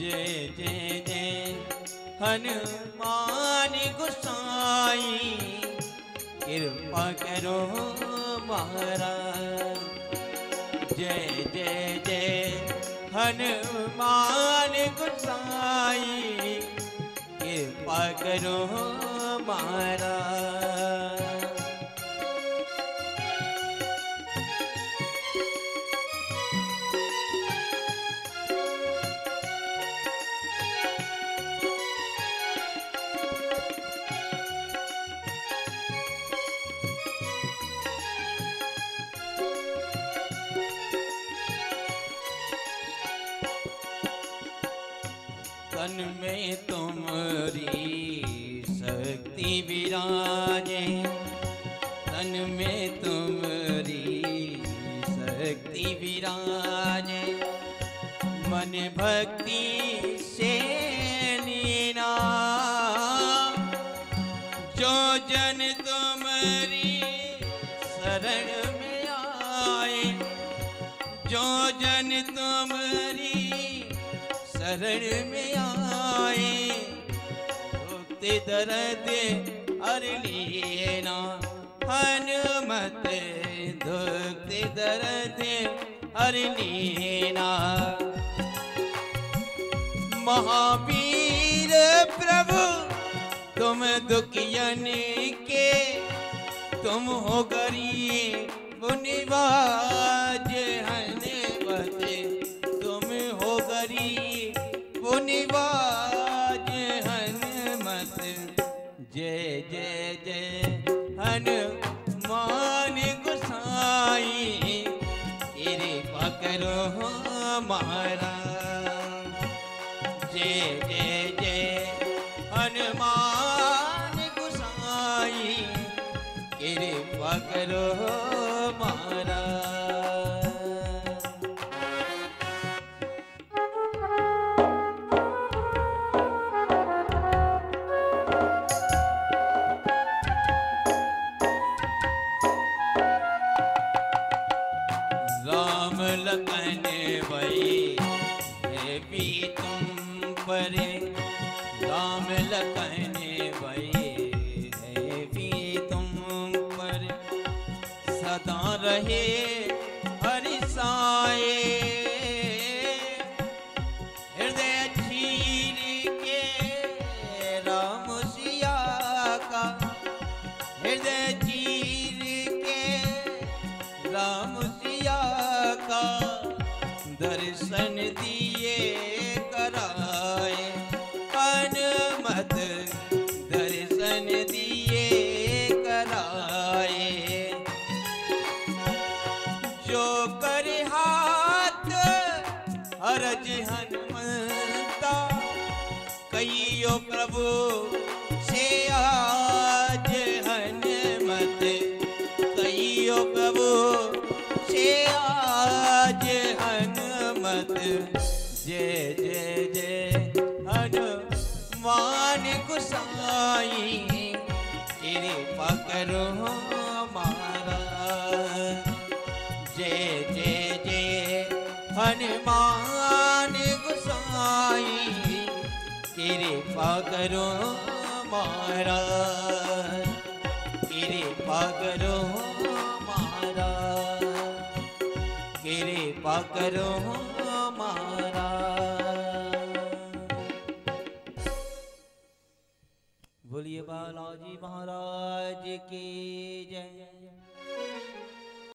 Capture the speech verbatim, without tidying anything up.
जय जय जय हनुमान गोसाई कृपा करो महाराज। जय जय जय हनुमान गोसाई कृपा करो महाराज। तन में तुम्हारी शक्ति विराजे, तन में तुम्हारी शक्ति विराजे, मन भक्ति से नीना। जो जन तुम्हारी शरण में आए, जो जन तुम्हारी शरण में आए, दुख दर्द हर लेना हनुमत, दुख दर्द हर लेना। महावीर प्रभु तुम दुखियन के, तुम हो गरीब निवाज हनुमत, तुम हो गरीब निवाज हनुमत। जय जय जय हनुमान गोसाई कृपा करो महाराज। जय जय जय हनुमान गोसाई कृपा करो महाराज। राम लखन भई है भी तुम पर, राम लखन भई है भी तुम पर, सदा रहे हरिसाए। हृदय चीर के राम सिया का, हृदय चीर के राम सिया का, दर्शन दिए कराए हनुमत, दर्शन दिए कराए। जो कर हाथ हरज हनुमंता, कहियो प्रभु से आज हनुमत, कहियो प्रभु से आज हनुमत। जय जय जय हनुमान गोसाई कृपा करो महाराज। जय जय जय हनुमान गोसाई कृपा करो महाराज, कृपा करो महाराज, कृपा करो महाराज। बोलिए बालाजी महाराज की जय।